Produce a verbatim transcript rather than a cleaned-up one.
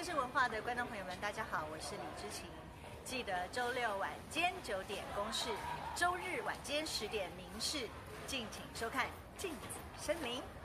视文化的观众朋友们，大家好，我是李知晴。记得周六晚间九点公视，周日晚间十点民视，敬请收看《镜子森林》。